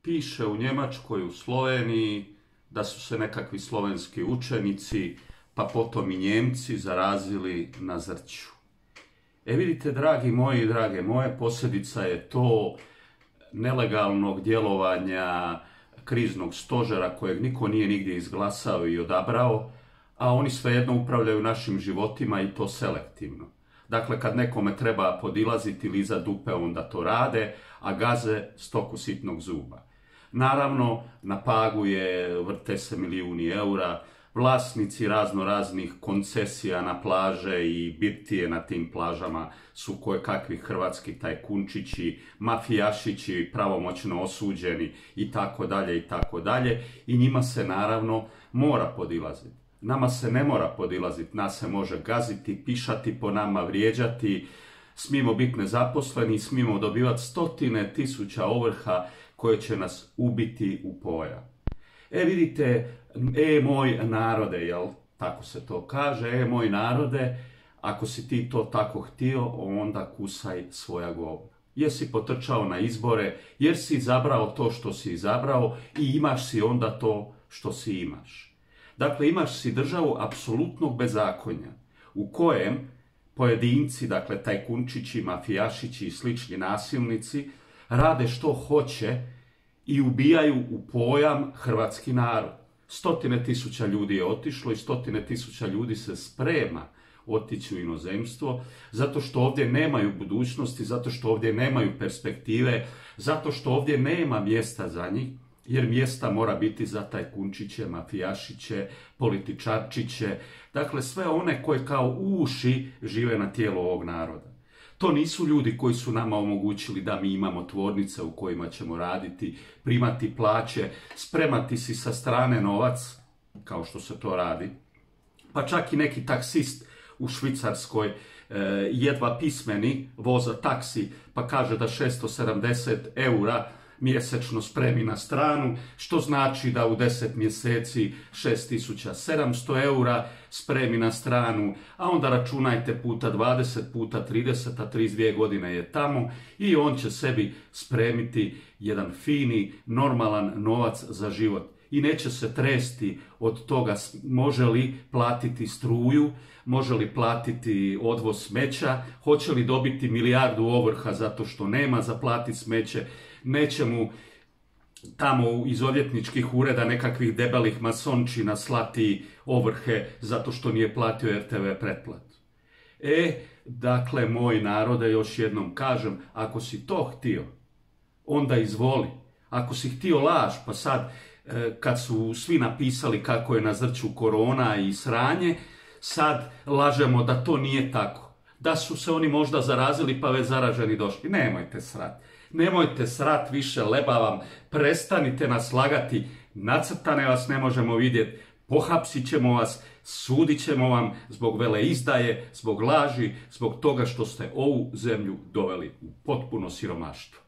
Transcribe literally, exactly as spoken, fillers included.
piše u Njemačkoj, u Sloveniji, da su se nekakvi slovenski učenici, pa potom i Njemci zarazili na zrću. E vidite, dragi moji i drage moje, posljedica je to nelegalnog djelovanja kriznog stožera kojeg niko nije nigdje izglasao i odabrao, a oni svejedno upravljaju našim životima i to selektivno. Dakle, kad nekome treba podilaziti ili iza dupe, onda to rade, a gaze stoku sitnog zuba. Naravno, na Pagu je, vrte se milijuni eura, vlasnici razno raznih koncesija na plaže i birtije na tim plažama su kojekakvi hrvatski tajkunčići, mafijašići, pravomoćno osuđeni i tako dalje i tako dalje. I njima se naravno mora podilaziti. Nama se ne mora podilaziti, nas se može gaziti, pišati po nama, vrijeđati, smijemo biti nezaposleni, smijemo dobivati stotine tisuća ovrha koje će nas ubiti u pojam. E vidite, e moj narode, jel, tako se to kaže, e moj narode, ako si ti to tako htio, onda kusaj svoja govna. Jer si potrčao na izbore, jer si izabrao to što si izabrao i imaš si onda to što si imaš. Dakle, imaš si državu apsolutnog bezakonja, u kojem pojedinci, dakle tajkunčići, mafijašići i slični nasilnici, rade što hoće i ubijaju u pojam hrvatski narod. Stotine tisuća ljudi je otišlo i stotine tisuća ljudi se sprema otići u inozemstvo, zato što ovdje nemaju budućnosti, zato što ovdje nemaju perspektive, zato što ovdje nema mjesta za njih, jer mjesta mora biti za tajkunčiće, mafijašiće, političarčiće, dakle sve one koje kao uši žive na tijelu ovog naroda. To nisu ljudi koji su nama omogućili da mi imamo tvornice u kojima ćemo raditi, primati plaće, spremati si sa strane novac, kao što se to radi. Pa čak i neki taksist u Švicarskoj e, jedva pismeni voza taksi, pa kaže da šesto sedamdeset eura mjesečno spremi na stranu, što znači da u deset mjeseci šest tisuća sedamsto eura spremi na stranu, a onda računajte puta dvadeset, puta trideset, a trideset dvije godine je tamo i on će sebi spremiti jedan fini, normalan novac za život. I neće se tresti od toga može li platiti struju, može li platiti odvoz smeća, hoće li dobiti milijardu ovrha zato što nema za platiti smeće, neće mu tamo iz odvjetničkih ureda nekakvih debelih masončina slati ovrhe zato što nije platio er te ve pretplatu. E, dakle, moj narode, još jednom kažem, ako si to htio, onda izvoli. Ako si htio laž, pa sad kad su svi napisali kako je na zrću korona i sranje, sad lažemo da to nije tako. Da su se oni možda zarazili pa već zaraženi došli. Nemojte srat. Nemojte srat više, lebavam. Prestanite nas lagati. Nacrtane vas ne možemo vidjeti. Pohapsit ćemo vas, sudit ćemo vam zbog veleizdaje, zbog laži, zbog toga što ste ovu zemlju doveli u potpuno siromaštvo.